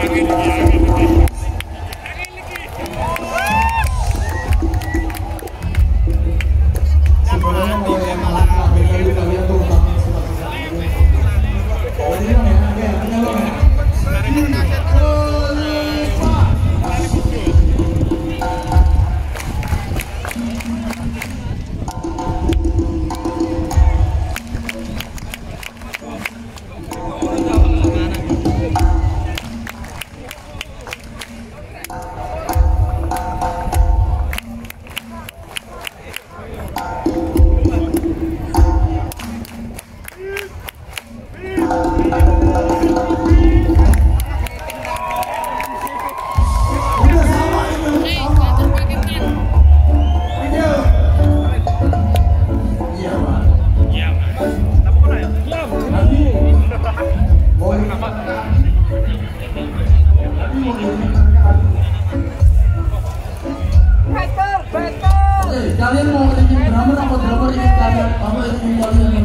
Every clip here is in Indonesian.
Kalian mau bikin drummer apa drummer ingin kalian apa ingin kalian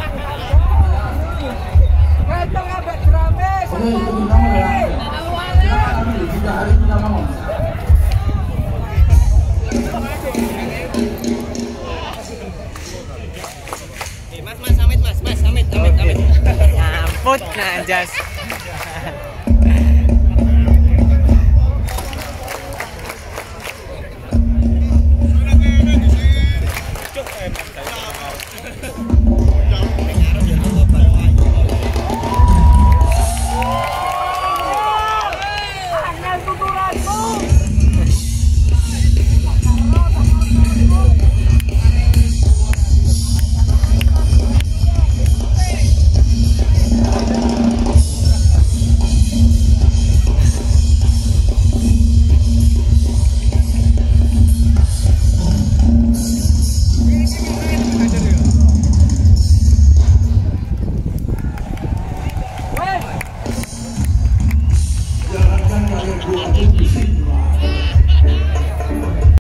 Betul nggak drummer? Oke, itu drummer ya. Silakan jika hari ini tidak mau. Mas, Amit. Nyamput nah jas.